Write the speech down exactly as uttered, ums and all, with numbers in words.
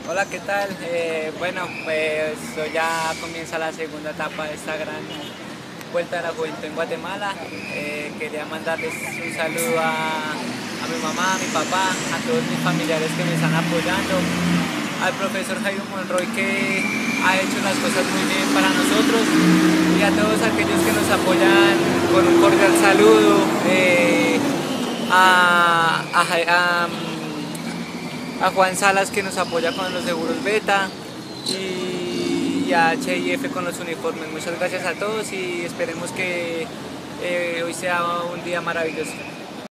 Hola, ¿qué tal? Eh, bueno, pues hoy ya comienza la segunda etapa de esta gran Vuelta de la Juventud en Guatemala. Eh, quería mandarles un saludo a, a mi mamá, a mi papá, a todos mis familiares que me están apoyando, al profesor Jairo Monroy que ha hecho las cosas muy bien para nosotros y a todos aquellos que nos apoyan con un cordial saludo, eh, a, a, a a Juan Salas que nos apoya con los seguros Beta y, y a H I F con los uniformes. Muchas gracias a todos y esperemos que eh, hoy sea un día maravilloso.